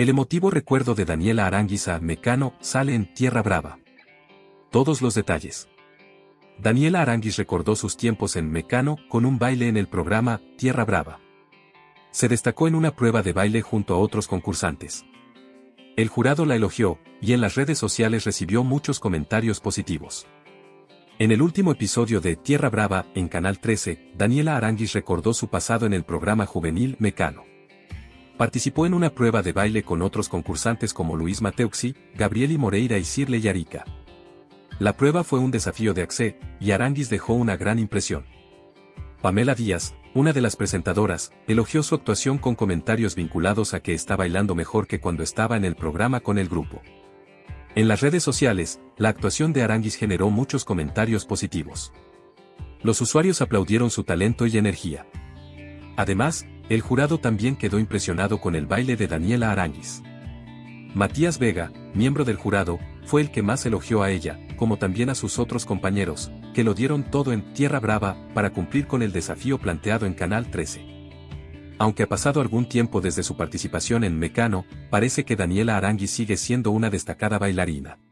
El emotivo recuerdo de Daniela Aránguiz a Mecano sale en Tierra Brava. Todos los detalles. Daniela Aránguiz recordó sus tiempos en Mecano con un baile en el programa Tierra Brava. Se destacó en una prueba de baile junto a otros concursantes. El jurado la elogió, y en las redes sociales recibió muchos comentarios positivos. En el último episodio de Tierra Brava, en Canal 13, Daniela Aránguiz recordó su pasado en el programa juvenil Mecano. Participó en una prueba de baile con otros concursantes como Luis Mateuxi, Gabrieli Moreira y Shirley Arica. La prueba fue un desafío de Axe, y Aránguiz dejó una gran impresión. Pamela Díaz, una de las presentadoras, elogió su actuación con comentarios vinculados a que está bailando mejor que cuando estaba en el programa con el grupo. En las redes sociales, la actuación de Aránguiz generó muchos comentarios positivos. Los usuarios aplaudieron su talento y energía. Además, el jurado también quedó impresionado con el baile de Daniela Aránguiz. Matías Vega, miembro del jurado, fue el que más elogió a ella, como también a sus otros compañeros, que lo dieron todo en Tierra Brava para cumplir con el desafío planteado en Canal 13. Aunque ha pasado algún tiempo desde su participación en Mecano, parece que Daniela Aránguiz sigue siendo una destacada bailarina.